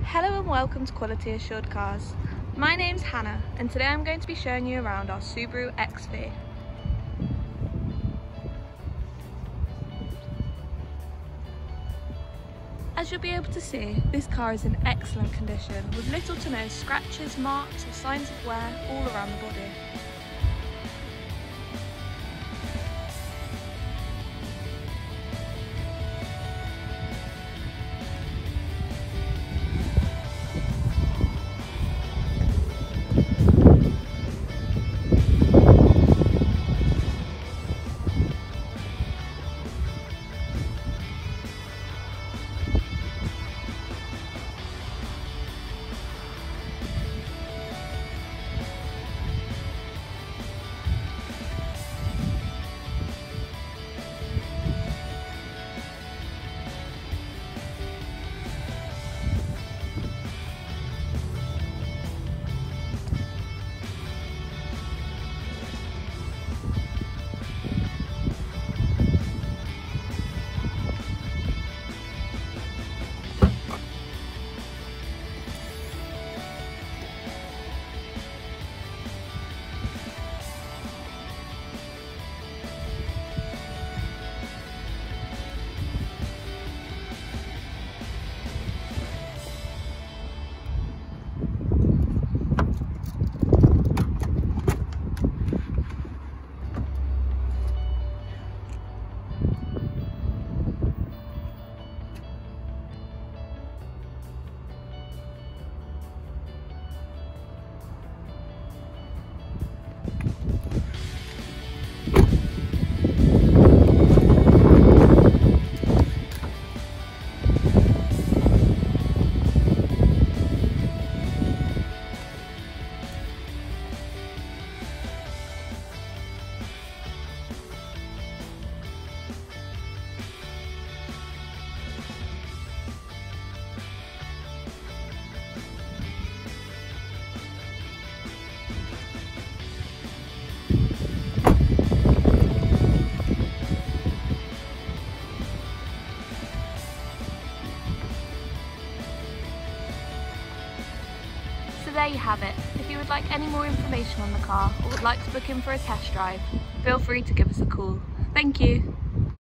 Hello and welcome to Quality Assured Cars. My name's Hannah and today I'm going to be showing you around our Subaru XV. As you'll be able to see, this car is in excellent condition with little to no scratches, marks or signs of wear all around the body. So there you have it. If you would like any more information on the car or would like to book in for a test drive, feel free to give us a call. Thank you.